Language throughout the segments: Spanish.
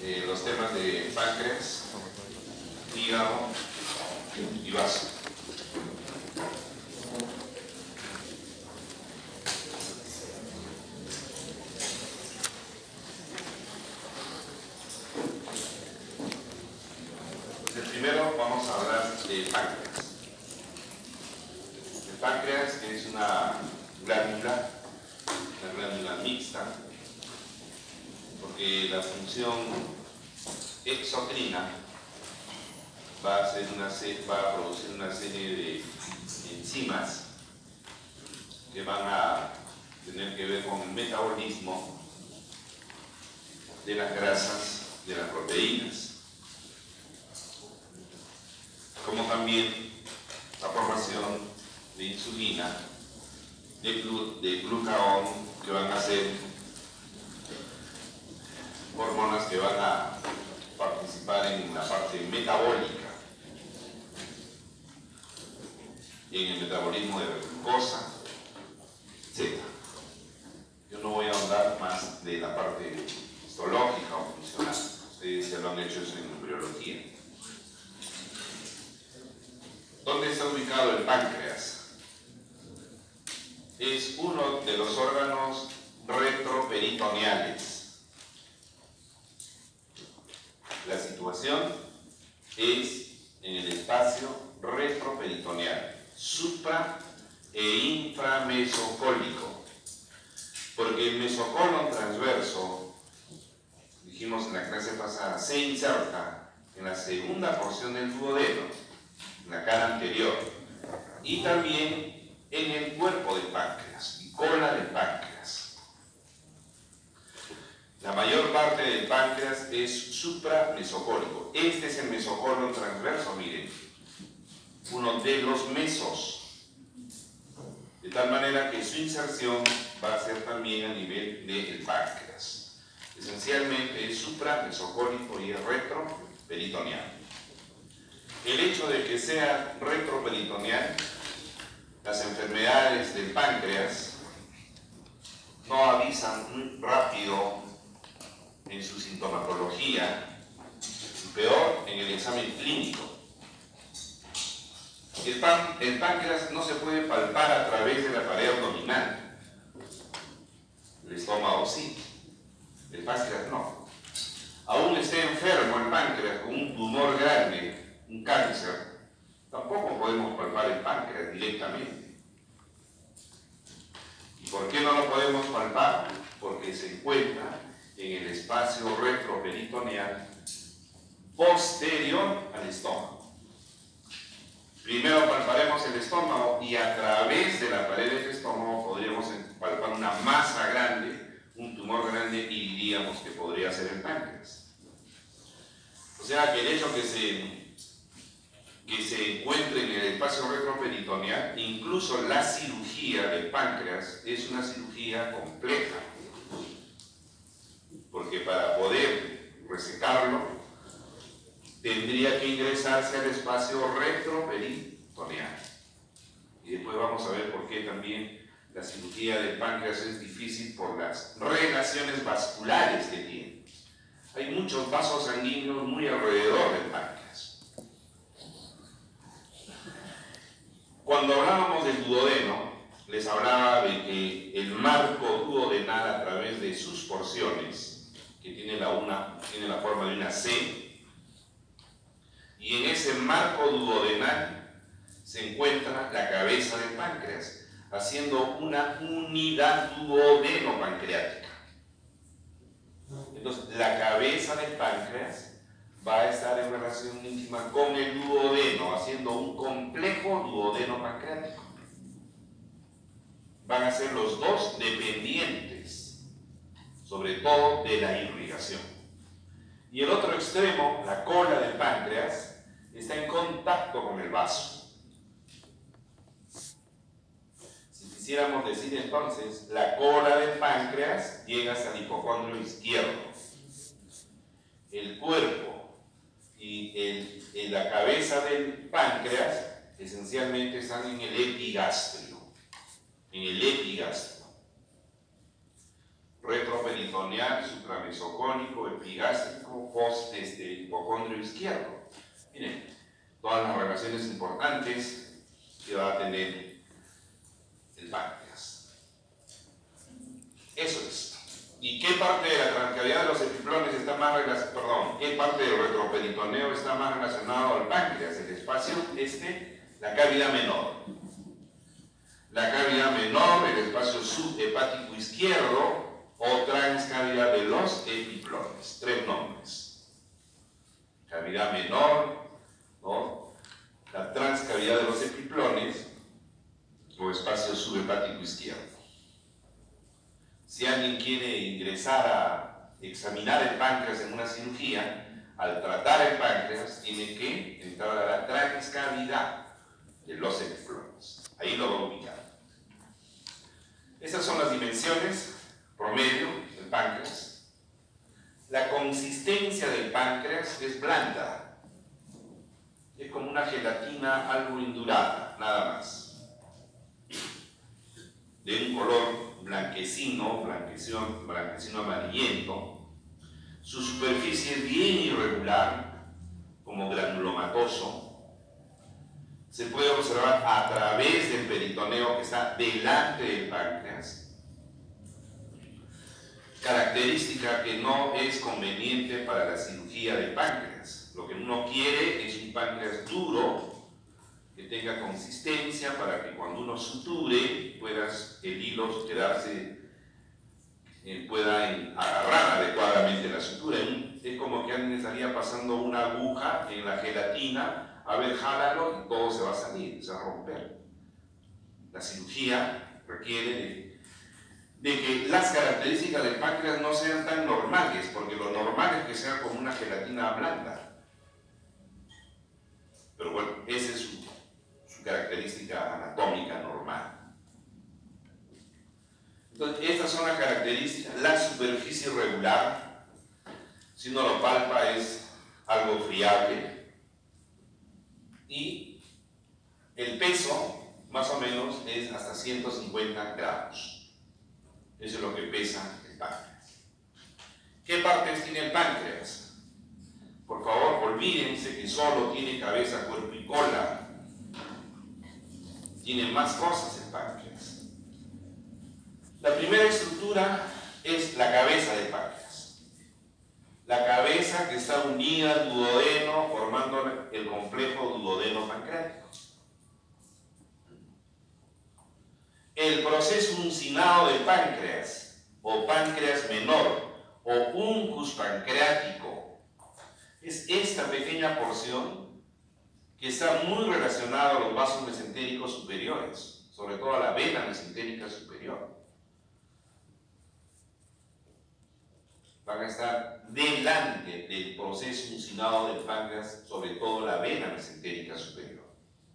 los temas de páncreas, hígado y vaso. Primero vamos a hablar del páncreas. El páncreas es una glándula mixta, porque la función exocrina va a producir una serie de enzimas que van a tener que ver con el metabolismo de las grasas, de las proteínas, como también la formación de insulina, de glucagón, que van a ser hormonas que van a participar en la parte metabólica, en el metabolismo de la glucosa, etc. Yo no voy a ahondar más de la parte histológica o funcional. Ustedes ya lo han hecho eso en embriología. ¿Dónde está ubicado el páncreas? Es uno de los órganos retroperitoneales. La situación es en el espacio retroperitoneal, supra e inframesocólico, porque el mesocolon transverso, dijimos en la clase pasada, se inserta en la segunda porción del duodeno, en la cara anterior, y también en el cuerpo del páncreas y cola del páncreas. La mayor parte del páncreas es supramesocólico. Este es el mesocolon transverso, miren, uno de los mesos, de tal manera que su inserción va a ser también a nivel del páncreas. Esencialmente es supramesocólico y es retroperitoneal. El hecho de que sea retroperitoneal, las enfermedades del páncreas no avisan muy rápido en su sintomatología, y peor en el examen clínico. El páncreas no se puede palpar a través de la pared abdominal. El estómago sí, el páncreas no. Aún esté enfermo el páncreas con un tumor grande, un cáncer, tampoco podemos palpar el páncreas directamente. ¿Y por qué no lo podemos palpar? Porque se encuentra en el espacio retroperitoneal posterior al estómago. Primero palparemos el estómago y a través de la pared del estómago podríamos palpar una masa grande, un tumor grande, y diríamos que podría ser el páncreas. O sea que el hecho que se encuentre en el espacio retroperitoneal, incluso la cirugía del páncreas es una cirugía compleja, porque para poder resecarlo tendría que ingresarse al espacio retroperitoneal. Y después vamos a ver por qué también la cirugía del páncreas es difícil por las relaciones vasculares que tiene. Hay muchos vasos sanguíneos muy alrededor del páncreas. Cuando hablábamos del duodeno, les hablaba de que el marco duodenal, a través de sus porciones, que tiene la forma de una C, y en ese marco duodenal se encuentra la cabeza del páncreas, haciendo una unidad duodeno-pancreática. Entonces, la cabeza del páncreas va a estar en relación íntima con el duodeno, haciendo un complejo duodeno pancreático. Van a ser los dos dependientes, sobre todo de la irrigación. Y el otro extremo, la cola del páncreas, está en contacto con el vaso. Si quisiéramos decir entonces, la cola del páncreas llega hasta el hipocondrio izquierdo. El cuerpo y la cabeza del páncreas esencialmente están en el epigastrio. Retroperitoneo. peritoneal, supramesocólico, epigástrico, hipocondrio izquierdo. Miren, todas las relaciones importantes que va a tener el páncreas. Eso es. ¿Y qué parte de la transcavidad de los epiplones está más relacionado, perdón, qué parte del retroperitoneo está más relacionado al páncreas? El espacio, la cavidad menor. La cavidad menor, el espacio subhepático izquierdo o transcavidad de los epiplones. 3 nombres. Cavidad menor, ¿no? La transcavidad de los epiplones o espacio subhepático izquierdo. Si alguien quiere ingresar a examinar el páncreas en una cirugía, al tratar el páncreas tiene que entrar a la transcavidad de los epiplones. Ahí lo va a ubicar. Estas son las dimensiones promedio del páncreas. La consistencia del páncreas es blanda. Es como una gelatina algo indurada, nada más. De un color blanquecino amarillento. Su superficie es bien irregular, como granulomatoso. Se puede observar a través del peritoneo que está delante del páncreas. Característica que no es conveniente para la cirugía del páncreas. Lo que uno quiere es un páncreas duro, que tenga consistencia para que cuando uno suture el hilo pueda agarrar adecuadamente la sutura. Es como que alguien estaría pasando una aguja en la gelatina. A ver, jálalo y todo se va a salir, se va a romper. La cirugía requiere de que las características del páncreas no sean tan normales, porque lo normal es que sea como una gelatina blanda. Pero bueno, esa es su característica anatómica normal. Entonces, estas son las características. La superficie irregular, si uno lo palpa, es algo friable. Y el peso, más o menos, es hasta 150 gramos. Eso es lo que pesa el páncreas. ¿Qué partes tiene el páncreas? Por favor, olvídense que solo tiene cabeza, cuerpo y cola. Tiene más cosas el páncreas. La primera estructura es la cabeza del páncreas. La cabeza que está unida al duodeno formando el complejo duodeno pancreático. El proceso uncinado del páncreas o páncreas menor o uncus pancreático es esta pequeña porción que está muy relacionada a los vasos mesentéricos superiores, sobre todo a la vena mesentérica superior. Van a estar delante del proceso uncinado del páncreas, sobre todo la vena mesentérica superior.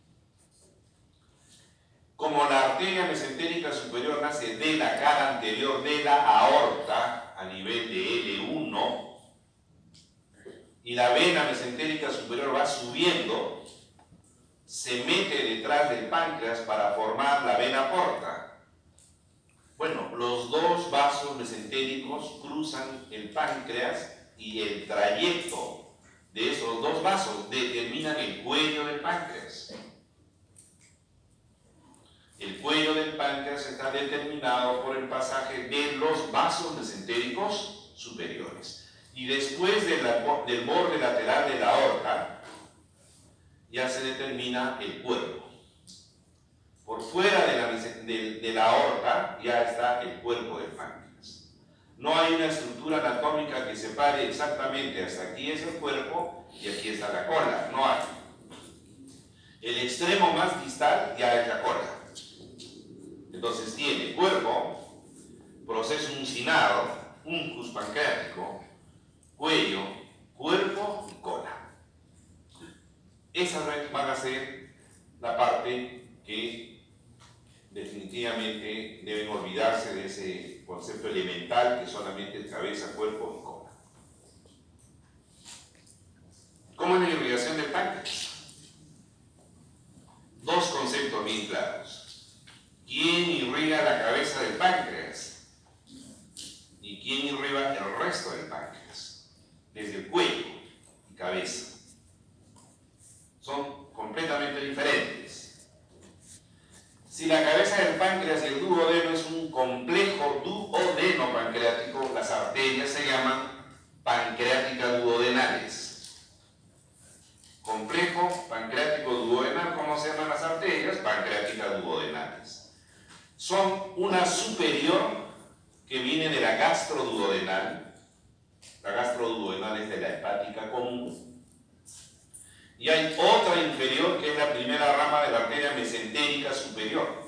Como la arteria mesentérica superior nace de la cara anterior de la aorta a nivel de L1 y la vena mesentérica superior va subiendo, se mete detrás del páncreas para formar la vena porta. Bueno, los dos vasos mesentéricos cruzan el páncreas y el trayecto de esos dos vasos determinan el cuello del páncreas. El cuello del páncreas está determinado por el pasaje de los vasos mesentéricos superiores. Y después del borde lateral de la aorta, ya se determina el cuerpo. Por fuera de la aorta ya está el cuerpo del páncreas. No hay una estructura anatómica que separe exactamente hasta aquí es el cuerpo y aquí está la cola. No hay. El extremo más distal ya es la cola. Entonces tiene cuerpo, proceso uncinado, uncus pancreático, cuello, cuerpo y cola. Esas van a ser la parte que definitivamente deben olvidarse de ese concepto elemental que solamente es cabeza, cuerpo y cola. ¿Cómo es la irrigación del páncreas? Dos conceptos bien claros. ¿Quién irriga la cabeza del páncreas? ¿Y quién irriga el resto del páncreas, desde el cuello y cabeza. Son completamente diferentes. Si la cabeza del páncreas y el duodeno es un complejo duodeno pancreático, las arterias se llaman pancreáticas duodenales. Complejo pancreático duodenal, ¿cómo se llaman las arterias? Pancreáticas duodenales. Son una superior que viene de la gastroduodenal. La gastroduodenal es de la hepática común. Y hay otra inferior que es la primera rama de la arteria mesentérica superior.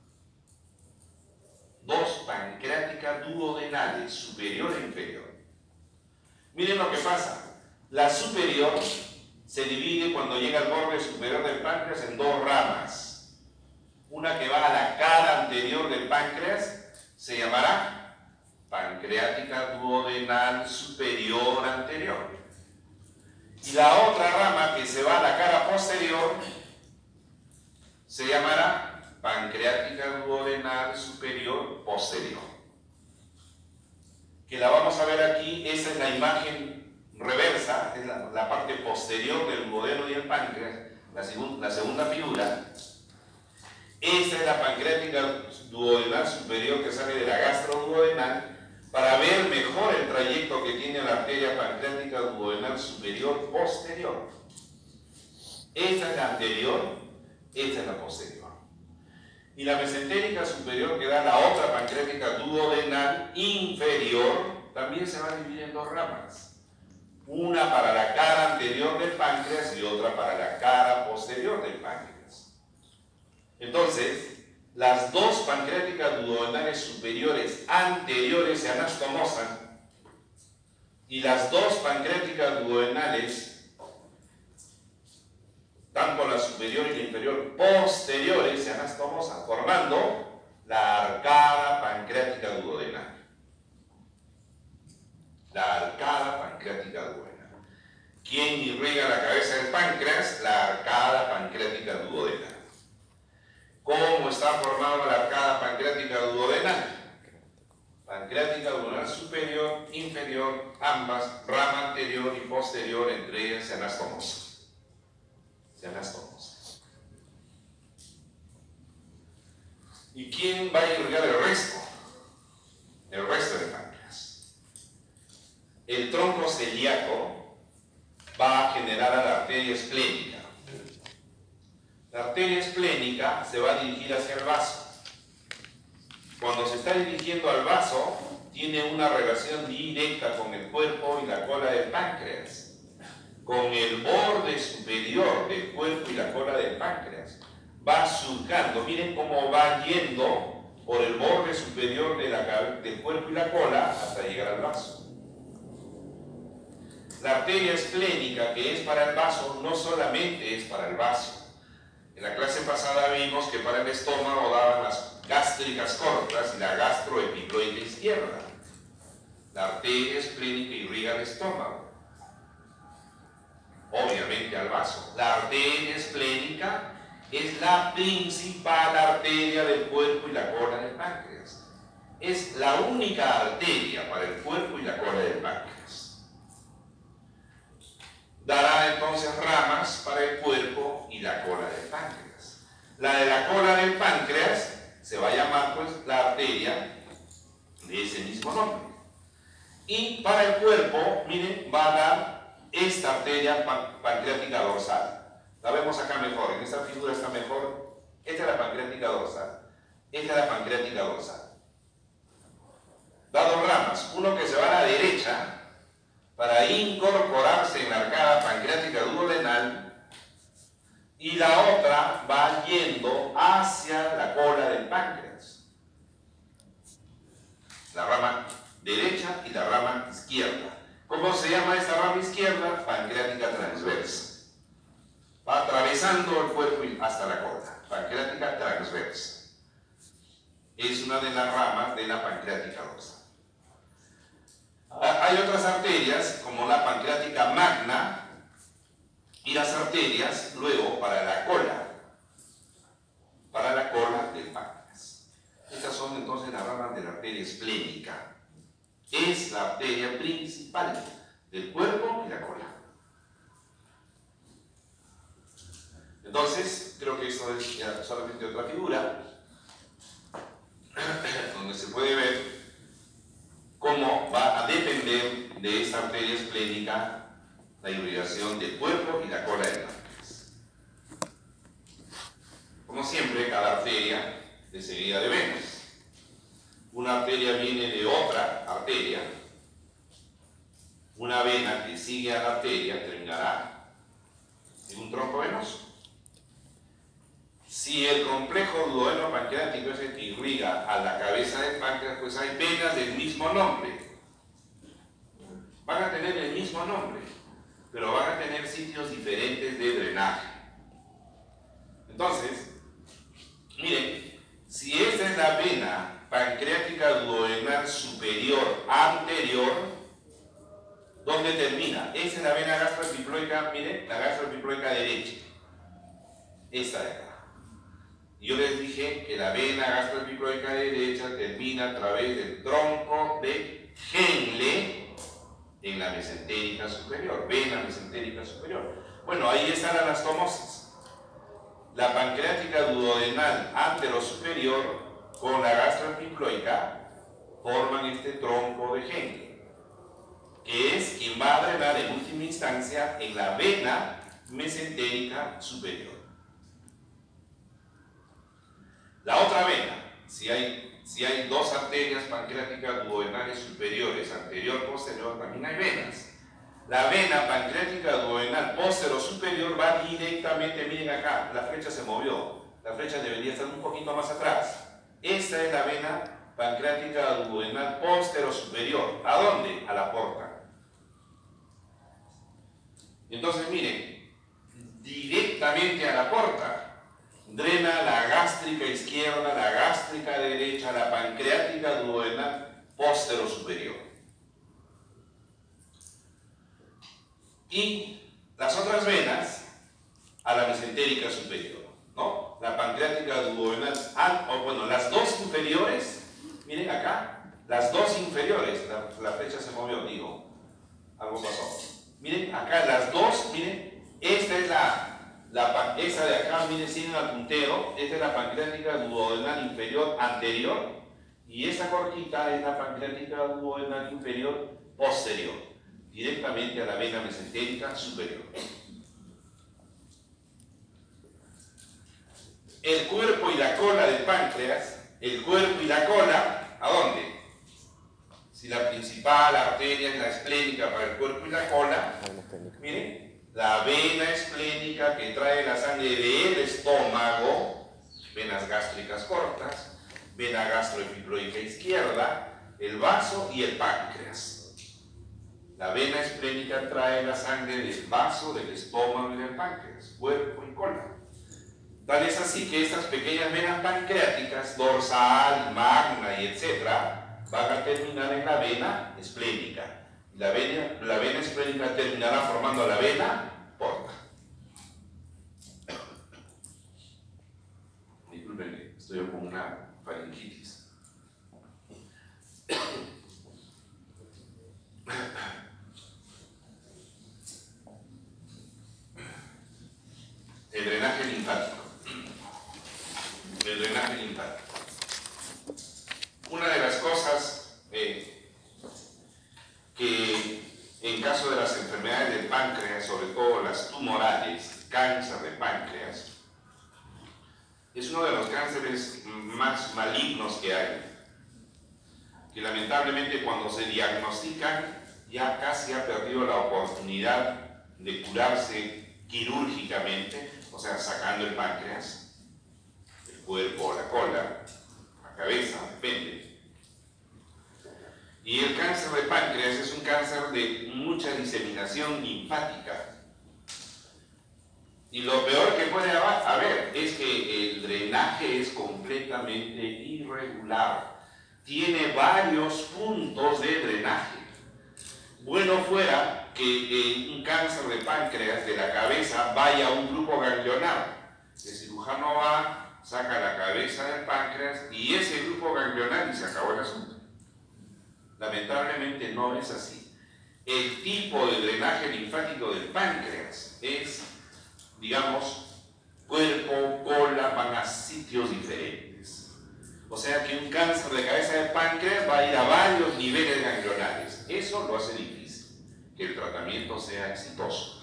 Dos pancreáticas duodenales, superior e inferior. Miren lo que pasa. La superior se divide cuando llega al borde superior del páncreas en dos ramas. Una que va a la cara anterior del páncreas se llamará pancreática duodenal superior anterior. Y la otra rama que se va a la cara posterior se llamará pancreática duodenal superior posterior. Que la vamos a ver aquí. Esta es la imagen reversa, es la parte posterior del duodeno y el páncreas, la segunda figura. Esta es la pancreática duodenal superior que sale de la gastroduodenal, para ver mejor el trayecto que tiene la arteria pancreática duodenal superior posterior. Esta es la anterior, esta es la posterior. Y la mesentérica superior, que da la otra pancreática duodenal inferior, también se va a dividir en dos ramas. Una para la cara anterior del páncreas y otra para la cara posterior del páncreas. Entonces, las dos pancreáticas duodenales superiores anteriores se anastomosan y las dos pancreáticas duodenales, tanto la superior y la inferior posteriores, se anastomosan, formando la arcada pancreática duodenal. La arcada pancreática duodenal. ¿Quién irriga la cabeza del páncreas? La arcada pancreática duodenal. ¿Cómo está formada la arcada pancreática duodenal? Pancreática duodenal superior, inferior, ambas, rama anterior y posterior, entre ellas se anastomosan. Se anastomosan. ¿Y quién va a irrigar el resto? El resto del páncreas. El tronco celíaco va a generar a la arteria esplénica. La arteria esplénica se va a dirigir hacia el vaso. Cuando se está dirigiendo al vaso, tiene una relación directa con el cuerpo y la cola del páncreas. Con el borde superior del cuerpo y la cola del páncreas. Va surcando, miren cómo va yendo por el borde superior del cuerpo y la cola hasta llegar al vaso. La arteria esplénica, que es para el vaso, no solamente es para el vaso. En la clase pasada vimos que para el estómago daban las gástricas cortas y la gastroepiploide izquierda. La arteria esplénica irriga el estómago, obviamente al vaso. La arteria esplénica es la principal arteria del cuerpo y la cola del páncreas. Es la única arteria para el cuerpo y la cola del páncreas. Dará entonces ramas para el cuerpo y la cola del páncreas. La de la cola del páncreas se va a llamar pues la arteria de ese mismo nombre. Y para el cuerpo, miren, va a dar esta arteria pancreática dorsal. La vemos acá mejor, en esta figura está mejor. Esta es la pancreática dorsal. Esta es la pancreática dorsal. Da dos ramas, uno que se va a la derecha para incorporarse en la arcada pancreática duodenal y la otra va yendo hacia la cola del páncreas. La rama derecha y la rama izquierda. ¿Cómo se llama esta rama izquierda? Pancreática transversa. Va atravesando el cuerpo hasta la cola. Pancreática transversa. Es una de las ramas de la pancreática dorsal. Hay otras arterias, como la pancreática magna, y las arterias, luego, para la cola del páncreas. Estas son entonces las ramas de la arteria esplénica. Es la arteria principal del cuerpo y la cola. Entonces, creo que esto es ya solamente otra figura donde se puede ver cómo va a depender de esta arteria esplénica la irrigación del cuerpo y la cola del páncreas. Como siempre, cada arteria es seguida de venas. Una arteria viene de otra arteria. Una vena que sigue a la arteria terminará en un tronco venoso. Si el complejo duodeno-pancreático es el que irriga a la cabeza del páncreas, pues hay venas del mismo nombre. Van a tener el mismo nombre, pero van a tener sitios diferentes de drenaje. Entonces, miren, si esta es la vena pancreática duodenal superior anterior, ¿dónde termina? Esta es la vena gastroepiploica, miren, la gastroepiploica derecha. Esta de acá. Yo les dije que la vena gastroepiploica derecha termina a través del tronco de Henle en la mesentérica superior, vena mesentérica superior. Bueno, ahí está la anastomosis. La pancreática duodenal anterosuperior con la gastroepiploica forman este tronco de Henle, que es quien va a drenar en última instancia en la vena mesentérica superior. La otra vena, si hay dos arterias pancreáticas duodenales superiores, anterior, posterior, también hay venas. La vena pancreática duodenal posterior-superior va directamente, miren acá, la flecha se movió, la flecha debería estar un poquito más atrás. Esta es la vena pancreática duodenal posterior-superior. ¿A dónde? A la porta. Entonces, miren, directamente a la porta drena la gástrica izquierda, la gástrica derecha, la pancreática duodenal posterior-superior. Y las otras venas a la mesentérica superior, ¿no? La pancreática duodenal, bueno, las dos inferiores, miren acá, las dos inferiores, la flecha se movió, digo, algo pasó. Miren acá, las dos, miren, esta es esta de acá, miren, tiene el puntero, esta es la pancreática duodenal inferior anterior, y esta cortita es la pancreática duodenal inferior posterior, directamente a la vena mesentérica superior. El cuerpo y la cola del páncreas, el cuerpo y la cola, ¿a dónde? Si la principal arteria es la esplénica para el cuerpo y la cola, miren, la vena esplénica que trae la sangre del estómago, venas gástricas cortas, vena gastroepiploica izquierda, el vaso y el páncreas. La vena esplénica trae la sangre del vaso, del estómago y del páncreas, cuerpo y cola. Tal es así que estas pequeñas venas pancreáticas, dorsal, magna y etcétera, van a terminar en la vena esplénica. La vena esplénica terminará formando la vena porta. Disculpen, estoy con una faringitis. El drenaje linfático. El drenaje linfático. Una de las cosas que en caso de las enfermedades del páncreas, sobre todo las tumorales, cáncer de páncreas, es uno de los cánceres más malignos que hay, que lamentablemente cuando se diagnostican ya casi ha perdido la oportunidad de curarse quirúrgicamente, o sea, sacando el páncreas, el cuerpo o la cola, la cabeza, depende. Y el cáncer de páncreas es un cáncer de mucha diseminación linfática. Y lo peor que puede haber es que el drenaje es completamente irregular. Tiene varios puntos de drenaje. Bueno fuera que un cáncer de páncreas de la cabeza vaya a un grupo ganglionar. El cirujano va, saca la cabeza del páncreas y ese grupo ganglionar y se acabó el asunto. Lamentablemente no es así. El tipo de drenaje linfático del páncreas es, digamos, cuerpo, cola, van a sitios diferentes. O sea que un cáncer de cabeza de páncreas va a ir a varios niveles ganglionares. Eso lo hace difícil, que el tratamiento sea exitoso.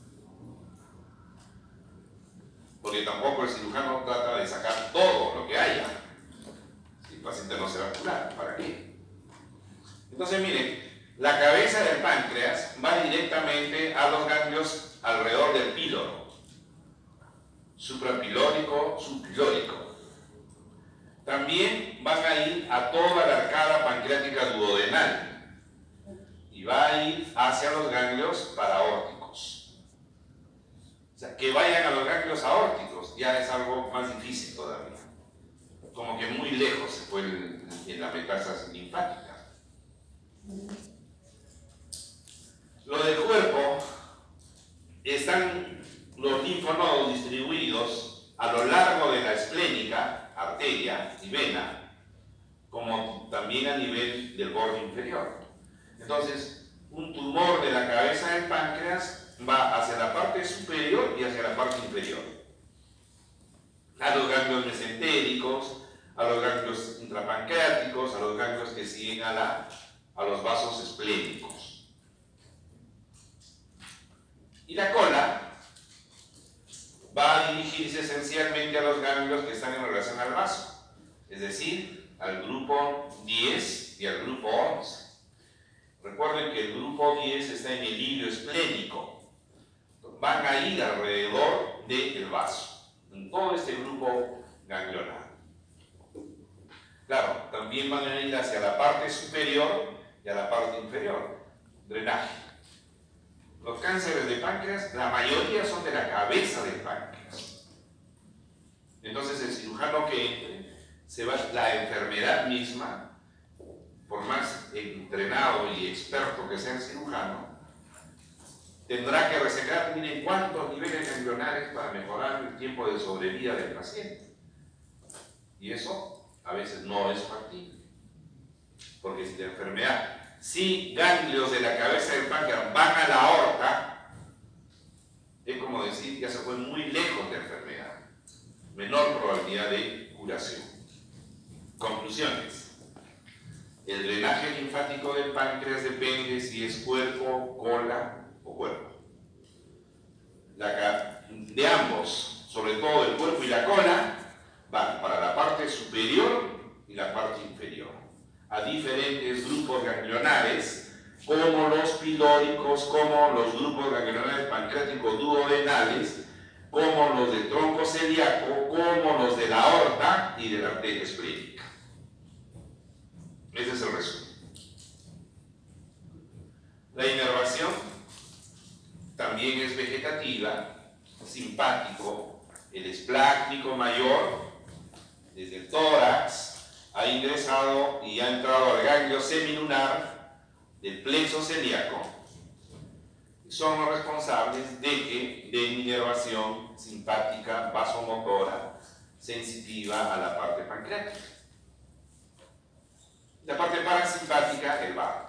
Porque tampoco el cirujano trata de sacar todo lo que haya. Si el paciente no se va a curar, ¿para qué? Entonces miren, la cabeza del páncreas va directamente a los ganglios alrededor del píloro, suprapilórico, subpilórico. También van a ir a toda la arcada pancreática duodenal y va a ir hacia los ganglios paraórticos. O sea, que vayan a los ganglios aórticos ya es algo más difícil todavía. Como que muy lejos se fue en la metástasis linfática. Lo del cuerpo, están los linfonodos distribuidos a lo largo de la esplénica, arteria y vena, como también a nivel del borde inferior. Entonces, un tumor de la cabeza del páncreas va hacia la parte superior y hacia la parte inferior. A los ganglios mesentéricos, a los ganglios intrapancreáticos, a los ganglios que siguen a los vasos esplénicos. Y la cola va a dirigirse esencialmente a los ganglios que están en relación al vaso, es decir, al grupo 10 y al grupo 11. Recuerden que el grupo 10 está en el hilio esplénico. Van a ir alrededor del vaso, en todo este grupo ganglionar. Claro, también van a ir hacia la parte superior y a la parte inferior. Drenaje. Los cánceres de páncreas, la mayoría son de la cabeza del páncreas. Entonces el cirujano que entre, la enfermedad misma, por más entrenado y experto que sea el cirujano, tendrá que resecar, miren cuántos niveles ganglionares para mejorar el tiempo de sobrevida del paciente. Y eso a veces no es factible. Porque si la enfermedad, si ganglios de la cabeza del páncreas van a la aorta, es como decir, ya se fue muy lejos de la enfermedad. Menor probabilidad de curación. Conclusiones. El drenaje linfático del páncreas depende si es cuerpo, cola o cuerpo. De ambos, sobre todo el cuerpo y la cola, van para la parte superior y la parte inferior, a diferentes grupos ganglionares, como los pilóricos, como los grupos ganglionares pancreáticos duodenales, como los del tronco celíaco, como los de la aorta y de la arteria esplénica. Ese es el resumen. La inervación también es vegetativa, simpático, el esplácnico mayor, desde el tórax, ha ingresado y ha entrado al ganglio semilunar del plexo celíaco. Son los responsables de inervación simpática, vasomotora, sensitiva a la parte pancreática. La parte parasimpática, el vago.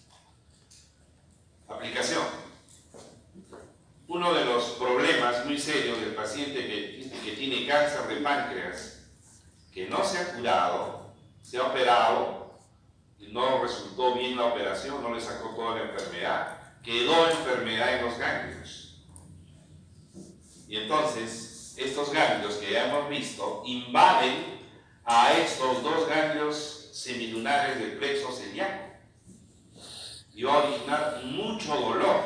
Aplicación. Uno de los problemas muy serios del paciente que tiene cáncer de páncreas, que no se ha curado, se ha operado y no resultó bien la operación, no le sacó toda la enfermedad, quedó enfermedad en los ganglios. Y entonces, estos ganglios que ya hemos visto invaden a estos dos ganglios semilunares del plexo celíaco y va a originar mucho dolor.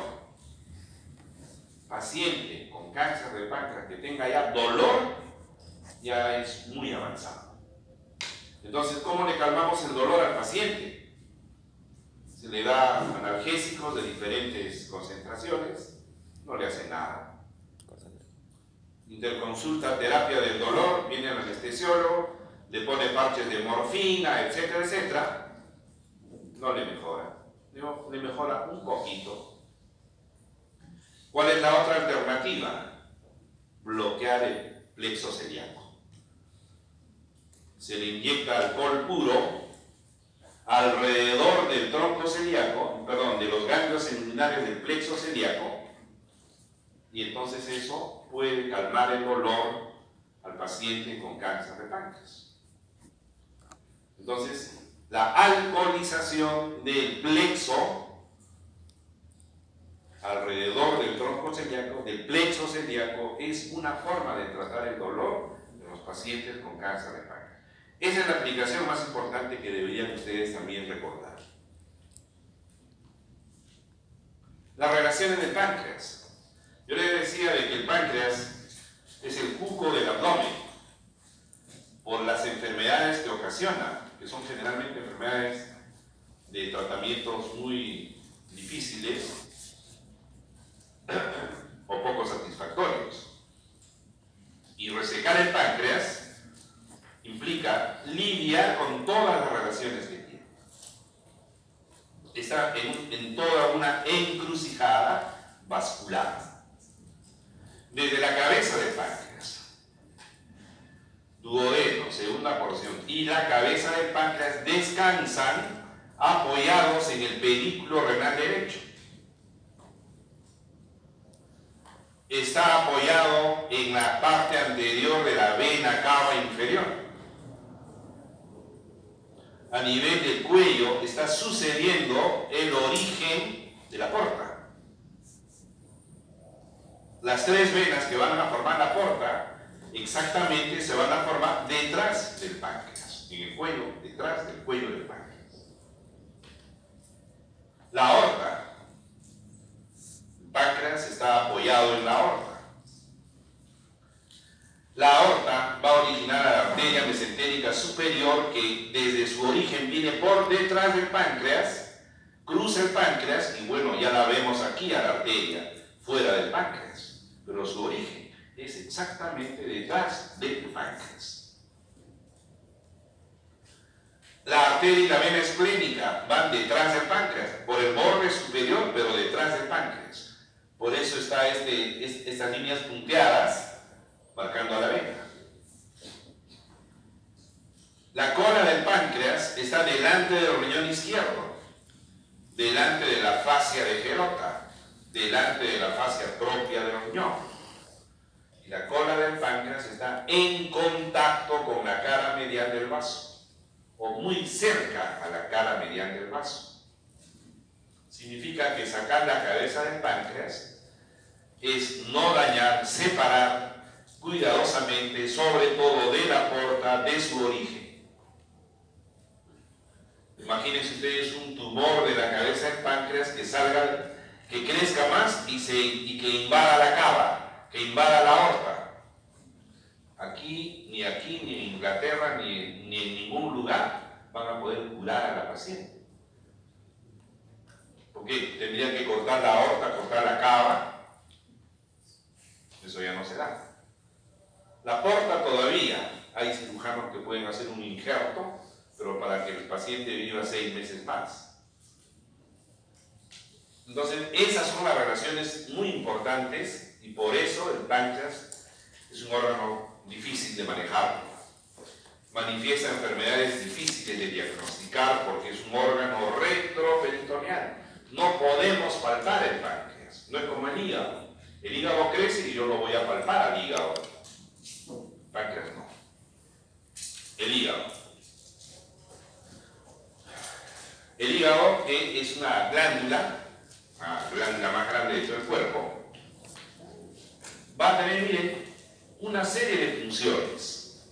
Paciente con cáncer de páncreas que tenga ya dolor, ya es muy avanzado. Entonces, ¿cómo le calmamos el dolor al paciente? Se le da analgésicos de diferentes concentraciones, no le hace nada. Interconsulta, terapia del dolor, viene el anestesiólogo, le pone parches de morfina, etcétera, etcétera, no le mejora. Le mejora un poquito. ¿Cuál es la otra alternativa? Bloquear el plexo celíaco. Se le inyecta alcohol puro alrededor del tronco celíaco, perdón, de los ganglios seminales del plexo celíaco, y entonces eso puede calmar el dolor al paciente con cáncer de páncreas. Entonces, la alcoholización del plexo alrededor del tronco celíaco, del plexo celíaco, es una forma de tratar el dolor de los pacientes con cáncer de páncreas. Esa es la aplicación más importante que deberían ustedes también recordar. Las relaciones del páncreas. Yo les decía de que el páncreas es el cuco del abdomen por las enfermedades que ocasiona, que son generalmente enfermedades de tratamientos muy difíciles o poco satisfactorios. Y resecar el páncreas implica lidiar con todas las relaciones que tiene. Está en toda una encrucijada vascular. Desde la cabeza del páncreas, duodeno, segunda porción, y la cabeza del páncreas descansan apoyados en el pedículo renal derecho. Está apoyado en la parte anterior de la vena cava inferior. A nivel del cuello está sucediendo el origen de la porta. Las tres venas que van a formar la porta exactamente se van a formar detrás del páncreas, en el cuello, detrás del cuello del páncreas. La aorta. El páncreas está apoyado en la aorta. La aorta va a originar a la arteria mesentérica superior que desde su origen viene por detrás del páncreas, cruza el páncreas y bueno, ya la vemos aquí a la arteria, fuera del páncreas, pero su origen es exactamente detrás del páncreas. La arteria y la vena esplénica van detrás del páncreas, por el borde superior, pero detrás del páncreas. Por eso está estas líneas punteadas marcando a la vena. La cola del páncreas está delante del riñón izquierdo, delante de la fascia de Gerota, delante de la fascia propia del riñón. Y la cola del páncreas está en contacto con la cara medial del vaso, o muy cerca a la cara medial del vaso. Significa que sacar la cabeza del páncreas es no dañar, separar cuidadosamente, sobre todo de la porta, de su origen. Imagínense ustedes un tumor de la cabeza del páncreas que salga, que crezca más y que invada la cava, que invada la aorta. Ni aquí, ni en Inglaterra, ni en ningún lugar van a poder curar a la paciente. Porque tendrían que cortar la aorta, cortar la cava. Eso ya no se da. La porta todavía, hay cirujanos que pueden hacer un injerto, pero para que el paciente viva 6 meses más. Entonces, esas son las relaciones muy importantes y por eso el páncreas es un órgano difícil de manejar. Manifiesta enfermedades difíciles de diagnosticar porque es un órgano retroperitoneal. No podemos palpar el páncreas, no es como el hígado. El hígado crece y yo lo voy a palpar al hígado. Páncreas no. El hígado. El hígado es una glándula, la glándula más grande de todo el cuerpo. Va a tener, miren, una serie de funciones.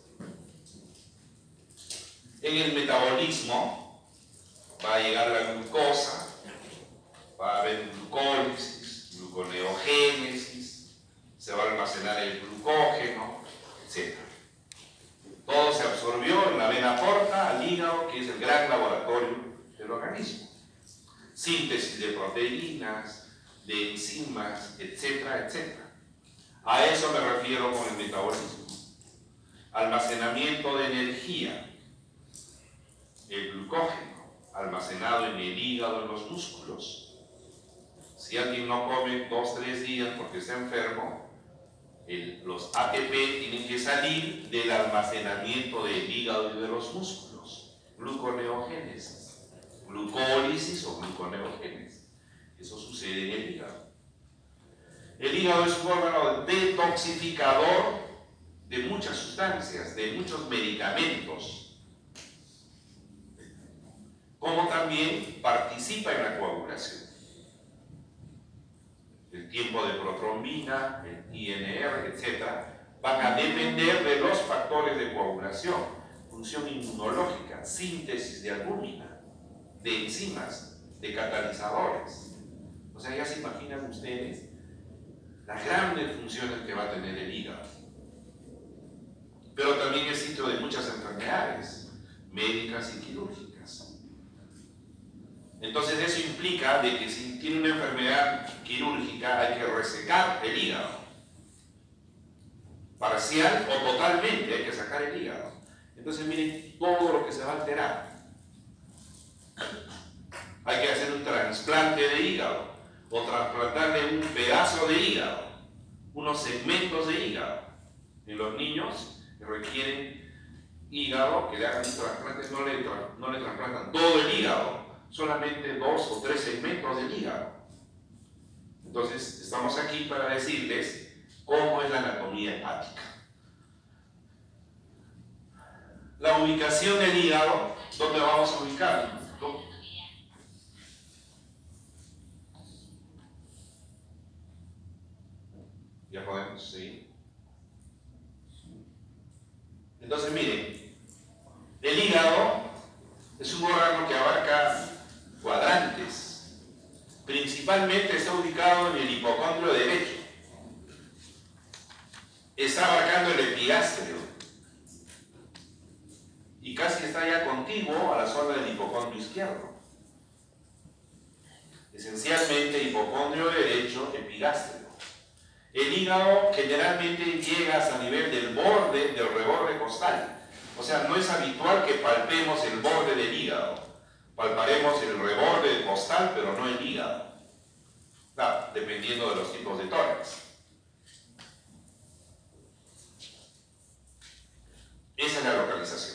En el metabolismo va a llegar la glucosa, va a haber glucólisis, gluconeogénesis, se va a almacenar el glucógeno, etc. Todo se absorbió en la vena porta al hígado, que es el gran laboratorio del organismo. Síntesis de proteínas, de enzimas, etcétera, etcétera. A eso me refiero con el metabolismo. Almacenamiento de energía. El glucógeno, almacenado en el hígado, en los músculos. Si alguien no come 2-3 días porque está enfermo, los ATP tienen que salir del almacenamiento del hígado y de los músculos. Gluconeogénesis. glucólisis o gluconeogénesis. Eso sucede en el hígado. El hígado es un órgano detoxificador de muchas sustancias, de muchos medicamentos, como también participa en la coagulación. El tiempo de protrombina, el INR, etc., van a depender de los factores de coagulación, función inmunológica, síntesis de albúmina, de enzimas, de catalizadores. O sea, ya se imaginan ustedes las grandes funciones que va a tener el hígado. Pero también es sitio de muchas enfermedades médicas y quirúrgicas. Entonces eso implica de que si tiene una enfermedad quirúrgica hay que resecar el hígado. Parcial o totalmente hay que sacar el hígado. Entonces miren todo lo que se va a alterar. Hay que hacer un trasplante de hígado o trasplantarle un pedazo de hígado, unos segmentos de hígado. En los niños que requieren hígado, que le hagan un trasplante, no le trasplantan todo el hígado, solamente 2 o 3 segmentos del hígado. Entonces, estamos aquí para decirles cómo es la anatomía hepática. La ubicación del hígado, ¿dónde vamos a ubicarlo? Ya podemos seguir. Entonces, miren, el hígado es un órgano que abarca cuadrantes. Principalmente está ubicado en el hipocondrio derecho. Está abarcando el epigástreo. Y casi está ya contiguo a la zona del hipocondrio izquierdo. Esencialmente hipocondrio derecho, epigástreo. El hígado generalmente llega hasta el nivel del borde, del reborde costal. O sea, no es habitual que palpemos el borde del hígado. Palparemos el reborde costal, pero no el hígado. Claro, dependiendo de los tipos de tórax. Esa es la localización.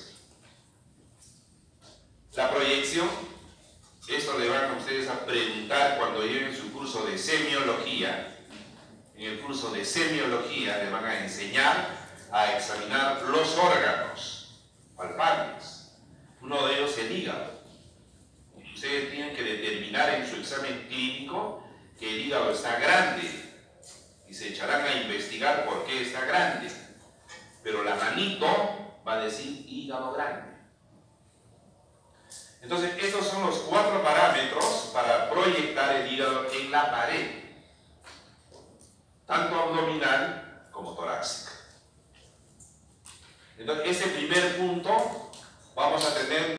La proyección, esto le van a ustedes a preguntar cuando lleven su curso de semiología. En el curso de semiología les van a enseñar a examinar los órganos palpables. Uno de ellos es el hígado. Ustedes tienen que determinar en su examen clínico que el hígado está grande y se echarán a investigar por qué está grande. Pero la manito va a decir hígado grande. Entonces, estos son los 4 parámetros para proyectar el hígado en la pared, tanto abdominal como torácica. Entonces, ese primer punto vamos a tener